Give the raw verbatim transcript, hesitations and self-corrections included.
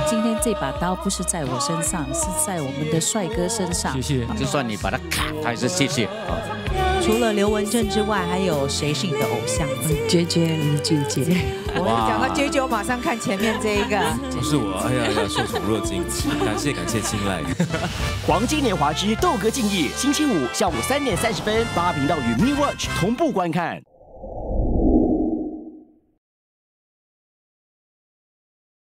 今天这把刀不是在我身上，是在我们的帅哥身上。 谢谢。 就算你把它砍，还是谢谢。 除了刘文正之外，还有谁是你的偶像？ 杰杰林俊杰。 我讲到杰杰，我马上看前面这一个。 不是我，哎呀呀，受宠若惊，感谢感谢青睐。 黄金年华之斗歌竞艺，星期五下午三点三十分，八频道与 Me Watch 同步观看。